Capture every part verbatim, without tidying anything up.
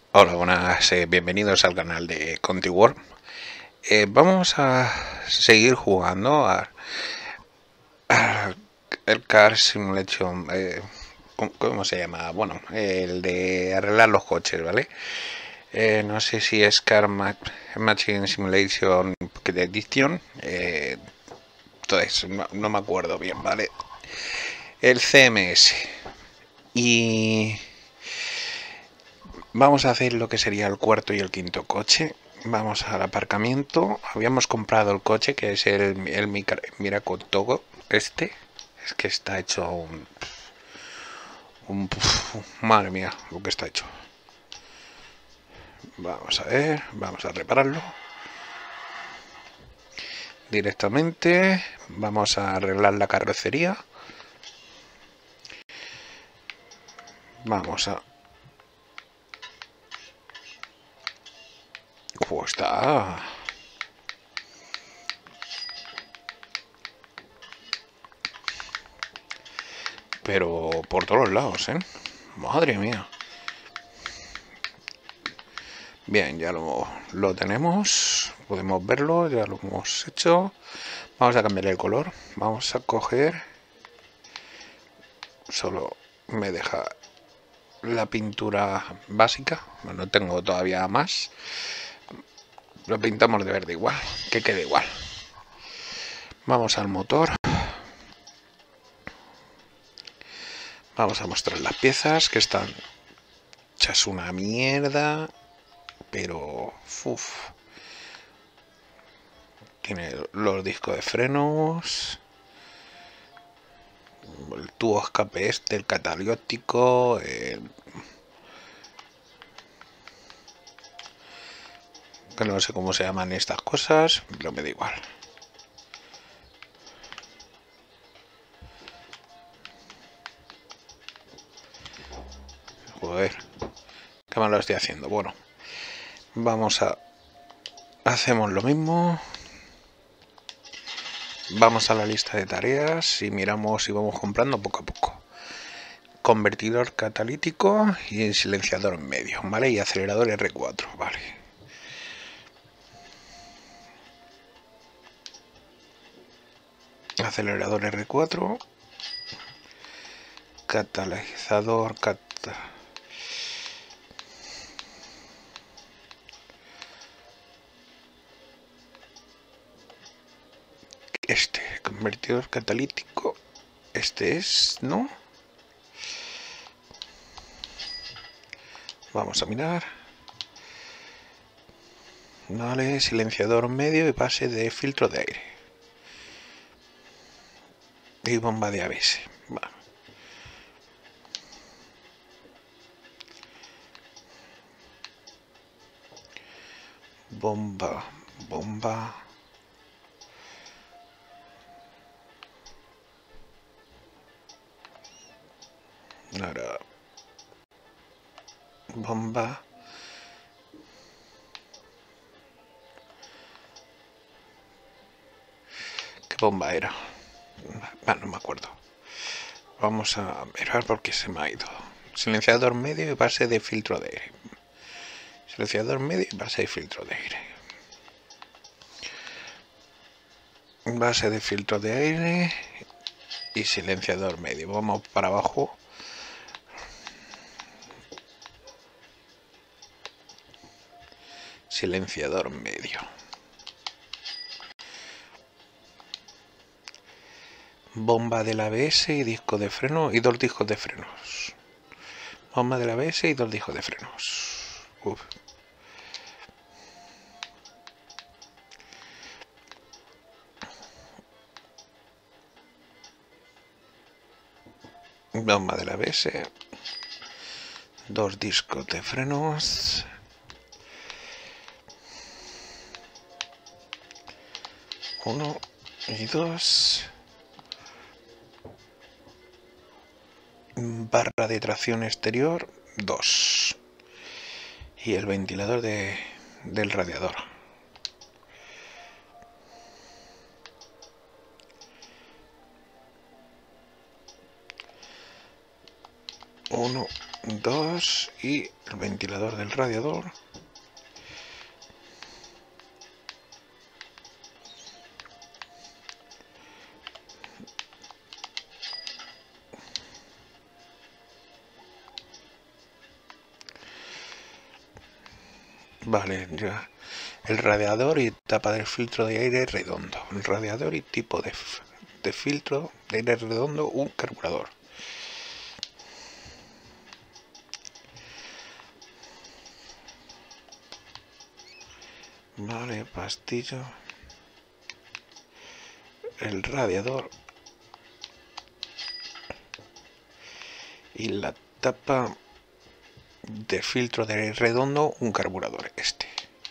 Hola, buenas, eh, bienvenidos al canal de ContiWorld. Eh, vamos a seguir jugando a, a el Car Simulation. Eh, ¿cómo, cómo se llama? Bueno, el de arreglar los coches, ¿vale? Eh, no sé si es Car Ma Machine Simulation Pocket Edition. Eh, entonces, no, no me acuerdo bien, ¿vale? El C M S. Y vamos a hacer lo que sería el cuarto y el quinto coche. Vamos al aparcamiento. Habíamos comprado el coche, que es el, el Miraco Togo. Este. Es que está hecho un, un... Madre mía, lo que está hecho. Vamos a ver. Vamos a repararlo. Directamente. Vamos a arreglar la carrocería. Vamos a... ¿Cómo está? Pero por todos lados, ¿eh? Madre mía. Bien, ya lo, lo tenemos. Podemos verlo, ya lo hemos hecho. Vamos a cambiar el color. Vamos a coger... Solo me deja la pintura básica. No tengo todavía más. Lo pintamos de verde igual. Que quede igual. Vamos al motor. Vamos a mostrar las piezas que están hechas una mierda. Pero... Uf. Tiene los discos de frenos. El tubo escape este, el cataliótico. El... que no sé cómo se llaman estas cosas. Pero me da igual. Joder. Qué mal lo estoy haciendo. Bueno. Vamos a... Hacemos lo mismo. Vamos a la lista de tareas y miramos y vamos comprando poco a poco. Convertidor catalítico y silenciador en medio, ¿vale? Y acelerador R cuatro, ¿vale? Acelerador R cuatro. Catalizador... Cat... Este, convertidor catalítico. Este es, ¿no? Vamos a mirar. Vale, silenciador medio y base de filtro de aire. Y bomba de A B S. Vale. Bomba, bomba. Ahora. Bomba. ¿Qué bomba era? Ah, no me acuerdo. Vamos a mirar porque se me ha ido. Silenciador medio y base de filtro de aire. Silenciador medio y base de filtro de aire. Base de filtro de aire y silenciador medio. Vamos para abajo. Silenciador medio. Bomba del A B S y disco de freno y dos discos de frenos. Bomba del A B S y dos discos de frenos. Uf. Bomba del A B S. Dos discos de frenos. Uno y dos. Barra de tracción exterior, dos. Y el ventilador de, del radiador. uno, dos y el ventilador del radiador. Vale, ya. El radiador y tapa del filtro de aire redondo. El radiador y tipo de, de filtro de aire redondo, un carburador. Vale, pastillo. El radiador. Y la tapa de filtro de aire redondo, un carburador este.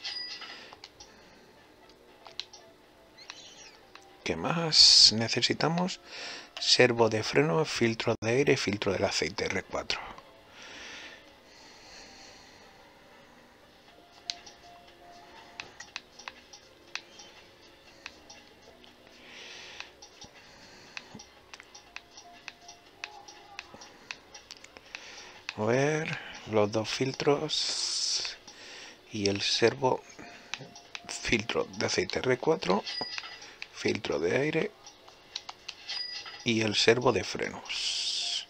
¿Qué más necesitamos? Servo de freno, filtro de aire, filtro del aceite R cuatro. A ver, los dos filtros y el servo, filtro de aceite R cuatro, filtro de aire y el servo de frenos.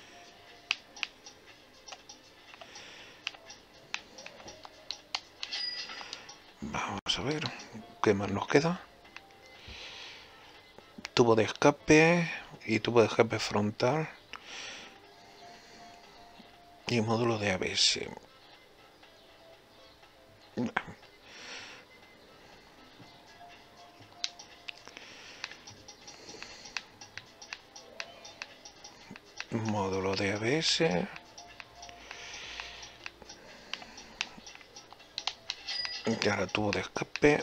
Vamos a ver qué más nos queda. Tubo de escape y tubo de escape frontal y módulo de A B S. Módulo de A B S. Y ahora tubo de escape.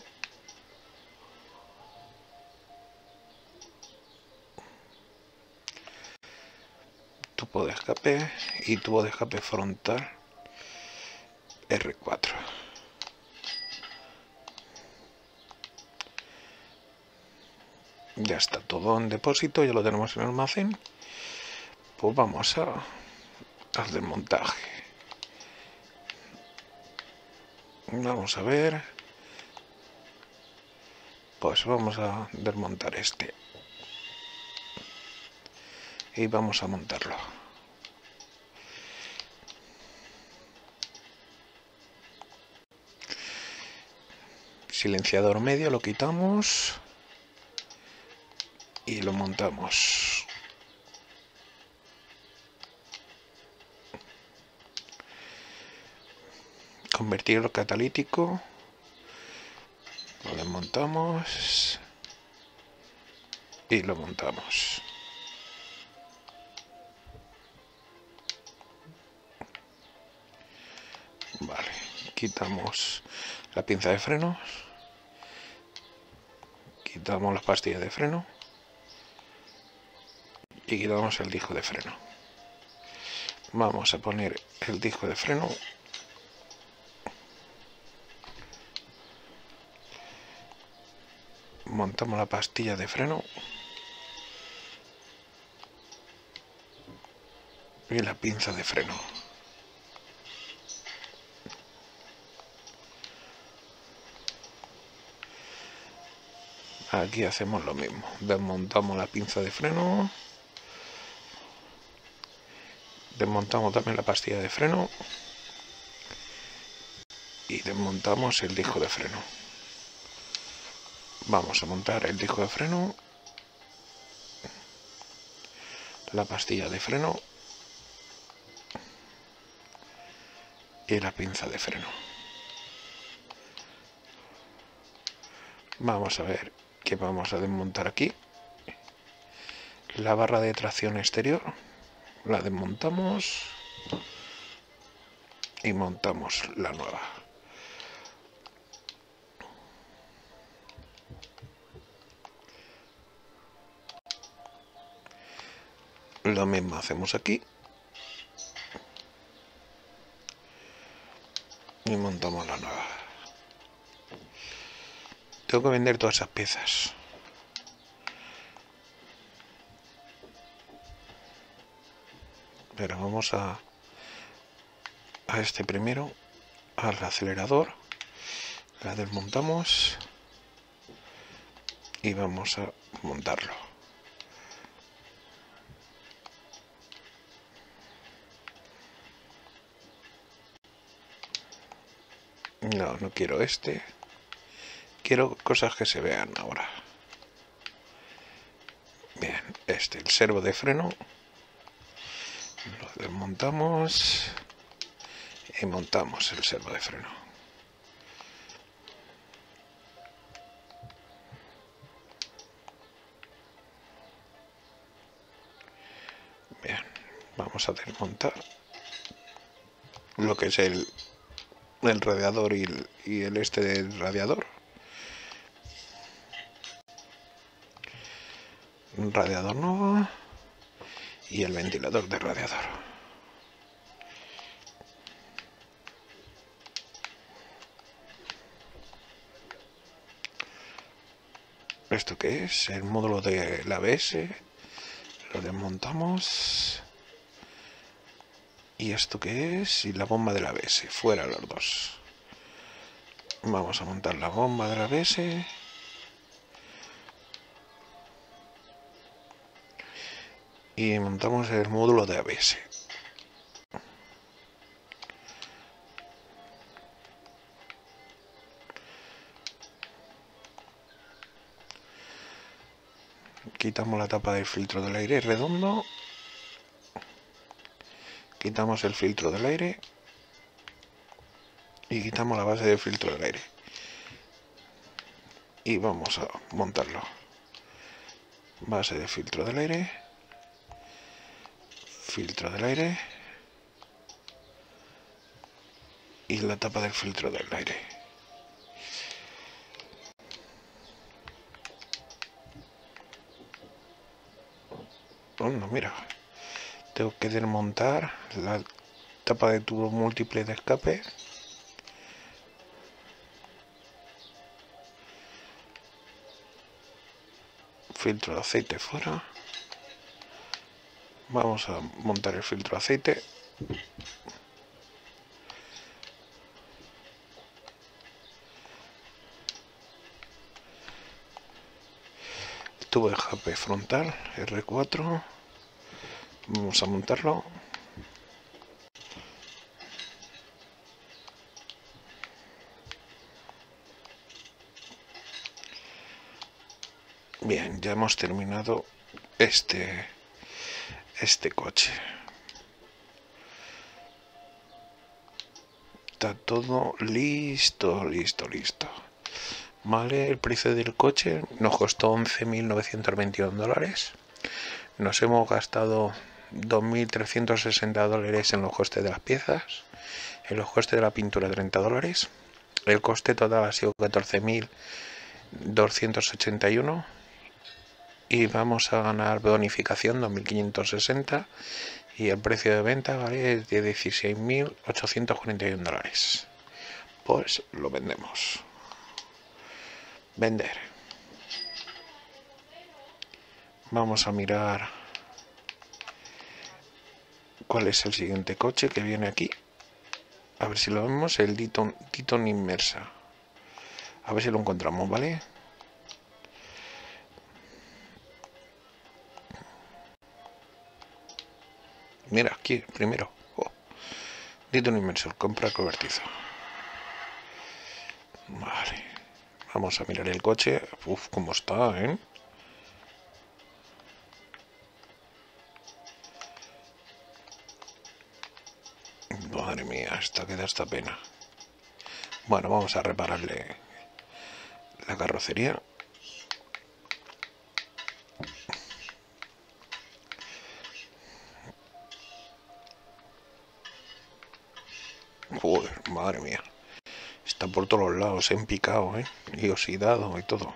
Tubo de escape y tubo de escape frontal R cuatro. Ya está todo en depósito, ya lo tenemos en el almacén. Pues vamos a al desmontaje. Vamos a ver. Pues vamos a desmontar este. Y vamos a montarlo. Silenciador medio lo quitamos. Y lo montamos. Convertidor catalítico. Lo desmontamos. Y lo montamos. Vale, quitamos la pinza de frenos. Quitamos las pastillas de freno. Y quitamos el disco de freno. Vamos a poner el disco de freno. Montamos la pastilla de freno. Y la pinza de freno. Aquí hacemos lo mismo. Desmontamos la pinza de freno. Desmontamos también la pastilla de freno. Y desmontamos el disco de freno. Vamos a montar el disco de freno. La pastilla de freno. Y la pinza de freno. Vamos a ver qué vamos a desmontar aquí. La barra de tracción exterior. La desmontamos. Y montamos la nueva. Lo mismo hacemos aquí. Y montamos la nueva. Tengo que vender todas esas piezas. Pero vamos a, a este primero, al acelerador, la desmontamos y vamos a montarlo. No, no quiero este. Quiero cosas que se vean ahora. Bien, este, el servo de freno. Lo desmontamos y montamos el servo de freno. Bien, vamos a desmontar lo que es el, el radiador y el, y el este del radiador. Un radiador nuevo y el ventilador de radiador. ¿Esto qué es? El módulo de la A B S. Lo desmontamos. ¿Y esto qué es? Y la bomba de la A B S. Fuera los dos. Vamos a montar la bomba de la A B S. Y montamos el módulo de A B S. Quitamos la tapa del filtro del aire redondo. Quitamos el filtro del aire. Y quitamos la base del filtro del aire. Y vamos a montarlo. Base de filtro del aire. Filtro del aire. Y la tapa del filtro del aire. Oh, no, mira. Tengo que desmontar la tapa de tubo múltiple de escape. Filtro de aceite fuera. Vamos a montar el filtro de aceite. El tubo de escape frontal R cuatro. Vamos a montarlo. Bien, ya hemos terminado este, este coche. Está todo listo, listo, listo. Vale, el precio del coche nos costó once mil novecientos veintiuno dólares. Nos hemos gastado dos mil trescientos sesenta dólares en los costes de las piezas. En los costes de la pintura treinta dólares. El coste total ha sido catorce mil doscientos ochenta y uno. Y vamos a ganar bonificación dos mil quinientos sesenta. Y el precio de venta, ¿vale?, es de dieciséis mil ochocientos cuarenta y uno dólares. Pues lo vendemos. Vender. Vamos a mirar cuál es el siguiente coche que viene aquí. A ver si lo vemos. El Titon, Titon Inmersa. A ver si lo encontramos, ¿vale? Mira, aquí, primero. Oh. Titon Inmersor, compra cobertizo. Vale. Vamos a mirar el coche. Uf, cómo está, ¿eh? Madre mía, esta que da esta pena. Bueno, vamos a repararle la carrocería. Joder, madre mía. Está por todos los lados, en picado, ¿eh? Y oxidado y todo.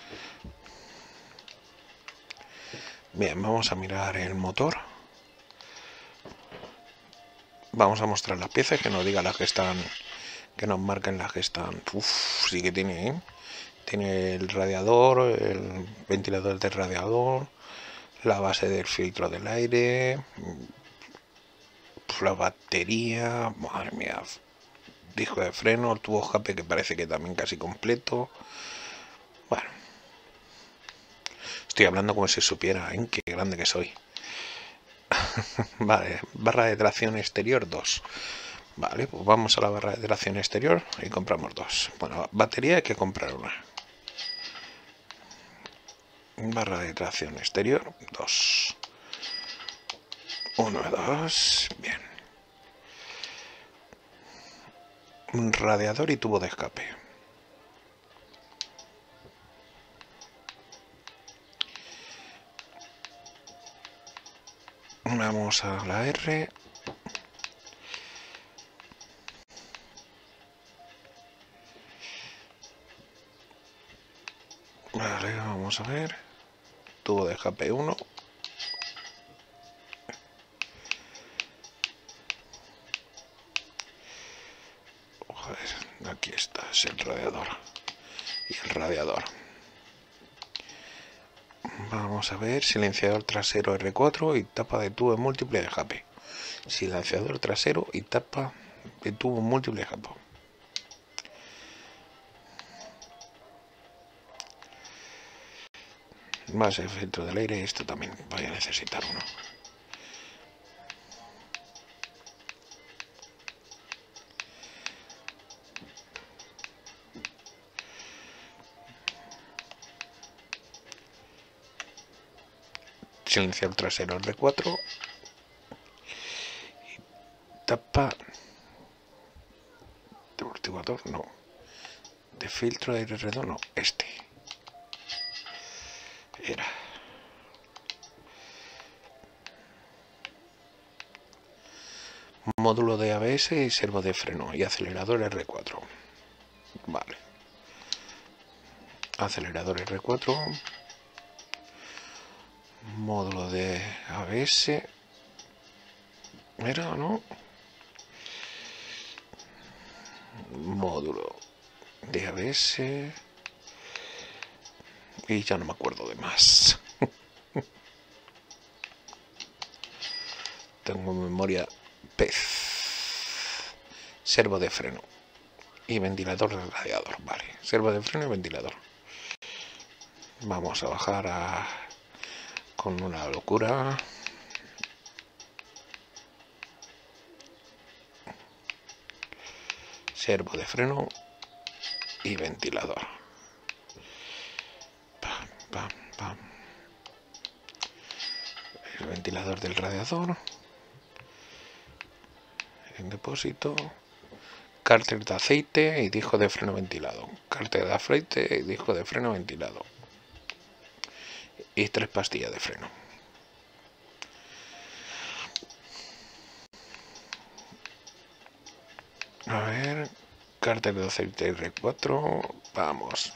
Bien, vamos a mirar el motor. Vamos a mostrar las piezas, que nos digan las que están, que nos marquen las que están. Uf, sí que tiene, ¿eh? Tiene el radiador, el ventilador del radiador, la base del filtro del aire. la batería, madre mía, disco de freno, tubo escape que parece que también casi completo. Bueno, estoy hablando como si supiera en qué grande que soy. Vale, barra de tracción exterior dos. Vale, pues vamos a la barra de tracción exterior y compramos dos. Bueno, batería hay que comprar una. Barra de tracción exterior dos. uno, dos, bien. Un radiador y tubo de escape. Vamos a la R. Vale, vamos a ver. Tubo de escape uno. Joder, aquí está, es el radiador. Y el radiador. Vamos a ver, silenciador trasero R cuatro y tapa de tubo múltiple de escape. Silenciador trasero y tapa de tubo múltiple de escape. Más el filtro del aire, esto también voy a necesitar uno. Silenciador trasero R cuatro y tapa de amortiguador, no, de filtro de aire redondo, no, este era. Módulo de A B S y servo de freno y acelerador R cuatro. Vale. Acelerador R cuatro. Módulo de A B S. ¿Era o no? Módulo de A B S. Y ya no me acuerdo de más. Tengo memoria pez. Servo de freno y ventilador del radiador. Vale, servo de freno y ventilador. Vamos a bajar a con una locura. Servo de freno y ventilador. Pam, pam, pam. El ventilador del radiador. En depósito. Cárter de aceite y disco de freno ventilado. Cárter de aceite y disco de freno ventilado. Y tres pastillas de freno. A ver, cárter de aceite R cuatro, vamos.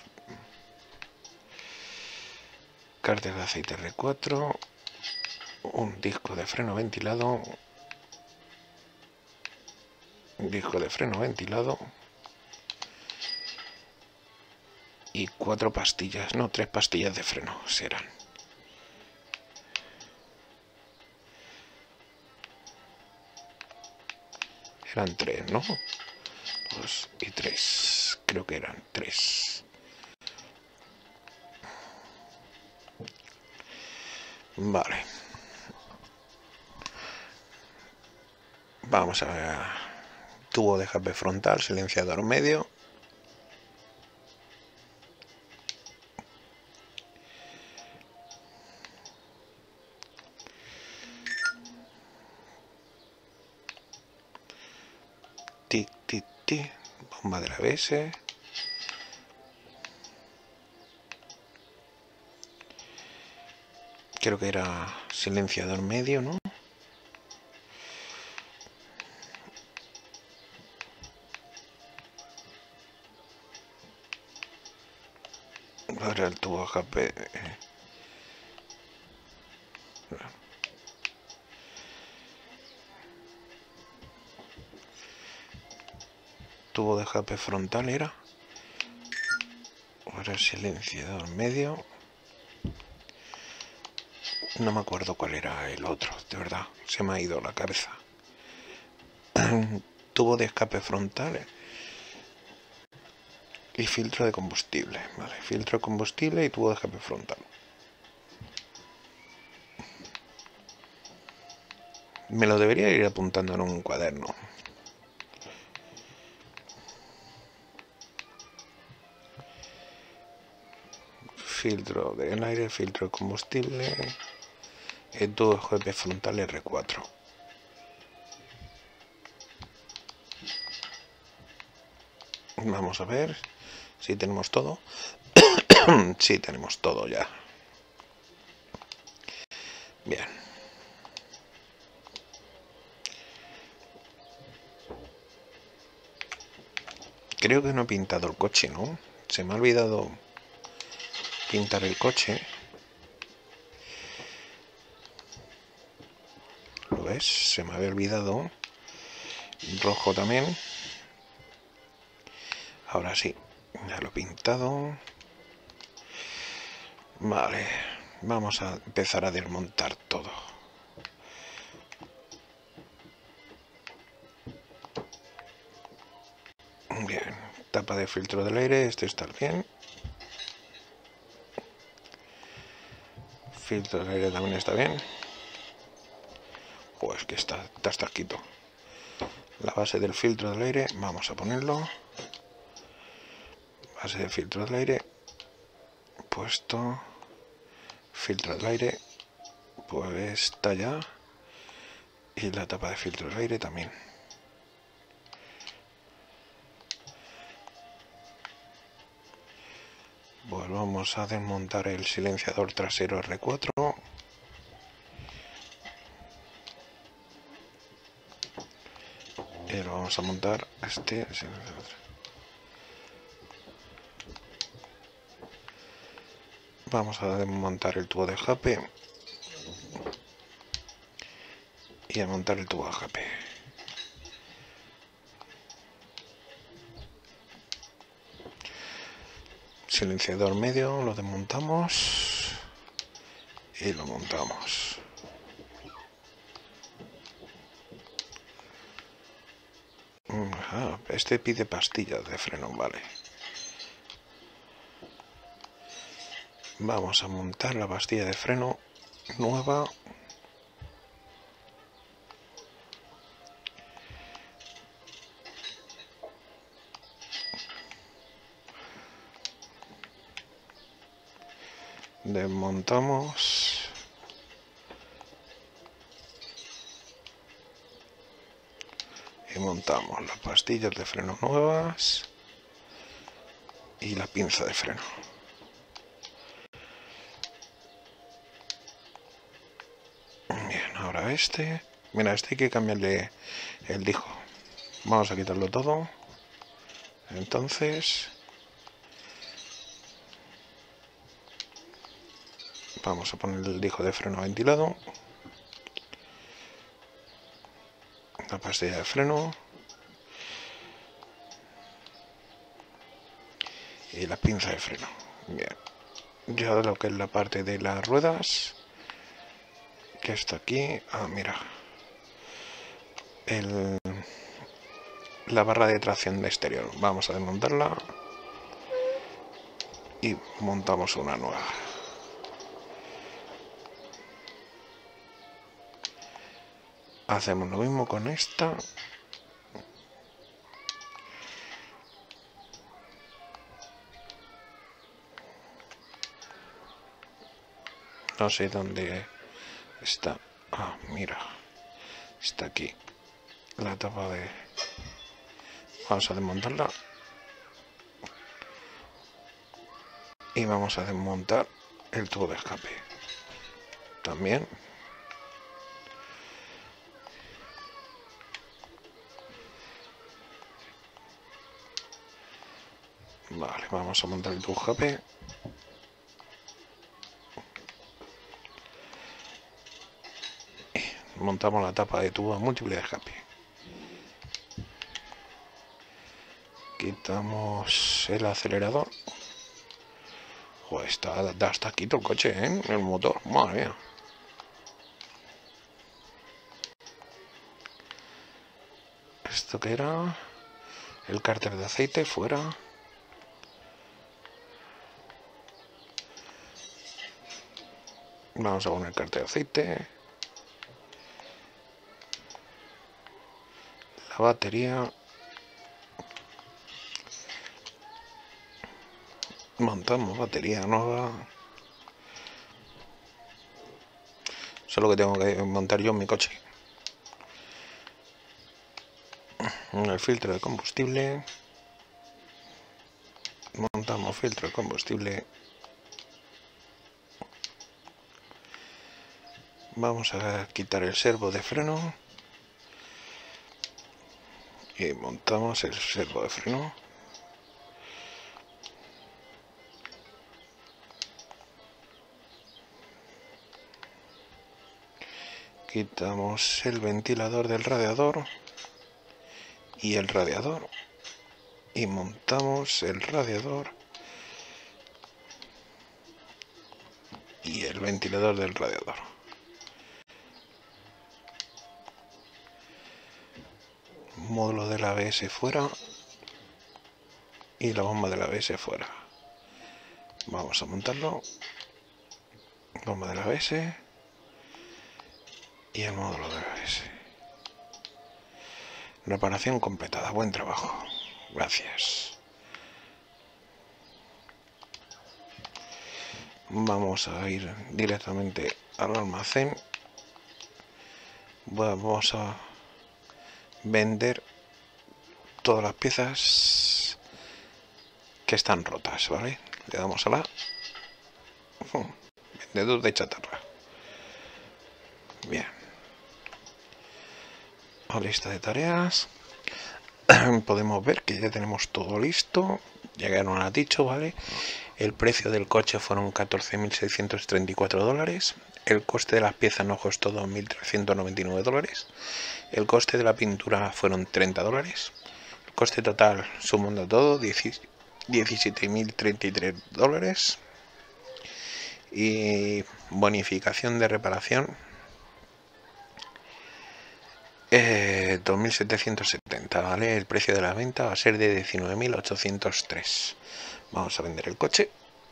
Cárter de aceite R cuatro, un disco de freno ventilado, un disco de freno ventilado y cuatro pastillas, no, tres pastillas de freno serán. Eran tres, ¿no? Dos y tres. Creo que eran tres. Vale. Vamos a ver. Tubo de escape frontal, silenciador medio. Tic, tic, tic. Bomba de la A B S. Creo que era silenciador medio, ¿no? Ahora el tubo de escape. Tubo de escape frontal era. Ahora el silenciador medio. No me acuerdo cuál era el otro, de verdad. Se me ha ido la cabeza. tubo de escape frontal y filtro de combustible. Vale, filtro de combustible y tubo de escape frontal. Me lo debería ir apuntando en un cuaderno. Filtro del aire, filtro de combustible, el tubo de escape frontal R cuatro. Vamos a ver si tenemos todo. Sí, tenemos todo ya. Bien. Creo que no he pintado el coche, ¿no? Se me ha olvidado pintar el coche. ¿Lo ves? Se me había olvidado. Rojo también. Ahora sí, ya lo he pintado. Vale, vamos a empezar a desmontar todo. Bien, tapa de filtro del aire, este está bien. Filtro del aire también está bien. Pues que está, está hasta quito. La base del filtro del aire, vamos a ponerlo. Base de filtro del aire, puesto. Filtro del aire, pues está ya. Y la tapa de filtro del aire también. Pues vamos a desmontar el silenciador trasero R cuatro. Y lo vamos a montar este silenciador. Vamos a desmontar el tubo de escape y a montar el tubo de escape. Silenciador medio lo desmontamos y lo montamos. Ah, este pide pastillas de freno, vale. Vamos a montar la pastilla de freno nueva. Desmontamos. Y montamos las pastillas de freno nuevas y la pinza de freno. Bien, ahora este. Mira, este hay que cambiarle el dijo. Vamos a quitarlo todo. Entonces vamos a poner el dijo de freno ventilado, la pastilla de freno y la pinza de freno. Bien, ya lo que es la parte de las ruedas, que está aquí. Ah, mira, el, la barra de tracción de exterior. Vamos a desmontarla y montamos una nueva. Hacemos lo mismo con esta. No sé dónde está. Ah, mira. Está aquí. La tapa de... Vamos a desmontarla. Y vamos a desmontar el tubo de escape. También. Vale, vamos a montar el tubo de escape. Y montamos la tapa de tubo múltiple de escape. Quitamos el acelerador. Joder, está, da hasta quito el coche, ¿eh? El motor, madre mía. ¿Esto qué era? El cárter de aceite fuera. Vamos a poner cárter de aceite. La batería. Montamos batería nueva. Solo que tengo que montar yo en mi coche. El filtro de combustible. Montamos filtro de combustible. Vamos a quitar el servo de freno. Y montamos el servo de freno. Quitamos el ventilador del radiador y el radiador y montamos el radiador y el ventilador del radiador. Módulo del A B S fuera y la bomba del A B S fuera. Vamos a montarlo. Bomba del A B S y el módulo del A B S. Reparación completada. Buen trabajo. Gracias. Vamos a ir directamente al almacén. Vamos a vender todas las piezas que están rotas, ¿vale? Le damos a la vendedor de chatarra. Bien. A lista de tareas. Podemos ver que ya tenemos todo listo. Ya que nos ha dicho, ¿vale? El precio del coche fueron catorce mil seiscientos treinta y cuatro dólares. El coste de las piezas nos costó dos mil trescientos noventa y nueve dólares. El coste de la pintura fueron treinta dólares. El coste total, sumando todo, diecisiete mil treinta y tres dólares. Y bonificación de reparación, eh, dos mil setecientos setenta, ¿vale? El precio de la venta va a ser de diecinueve mil ochocientos tres. Vamos a vender el coche.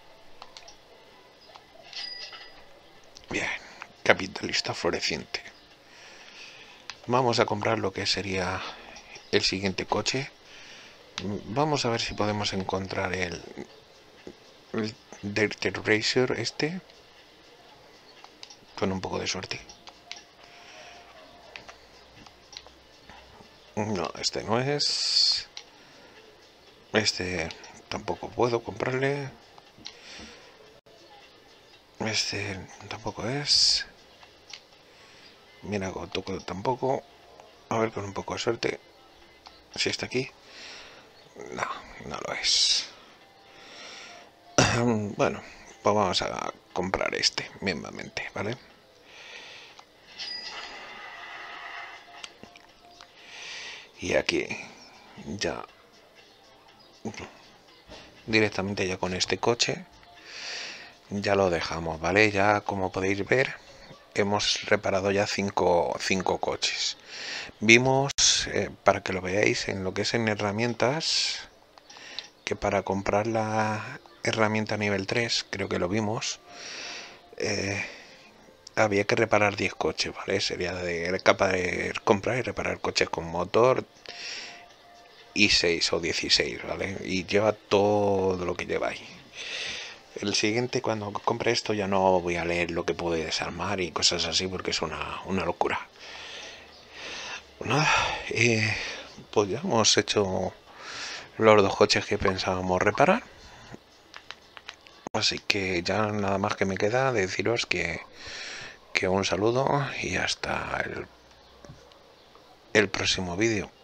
Bien, capitalista floreciente. Vamos a comprar lo que sería el siguiente coche. Vamos a ver si podemos encontrar el, el Dirty Racer este. Con un poco de suerte. No, este no es. Este tampoco puedo comprarle. Este tampoco es. Mira, toco tampoco. A ver, con un poco de suerte. Si está aquí. No, no lo es. Bueno, pues vamos a comprar este mismamente, ¿vale? Y aquí ya directamente ya con este coche ya lo dejamos, ¿vale? Ya como podéis ver hemos reparado ya cinco, cinco coches. Vimos, eh, para que lo veáis, en lo que es en herramientas, que para comprar la herramienta nivel tres, creo que lo vimos, eh, había que reparar diez coches, ¿vale? Sería de capaz de comprar y reparar coches con motor i seis o dieciséis, ¿vale? Y lleva todo lo que lleva ahí. El siguiente, cuando compre esto, ya no voy a leer lo que puede desarmar y cosas así, porque es una, una locura. Nada, eh, pues ya hemos hecho los dos coches que pensábamos reparar. Así que ya nada más que me queda deciros que, que un saludo y hasta el, el próximo vídeo.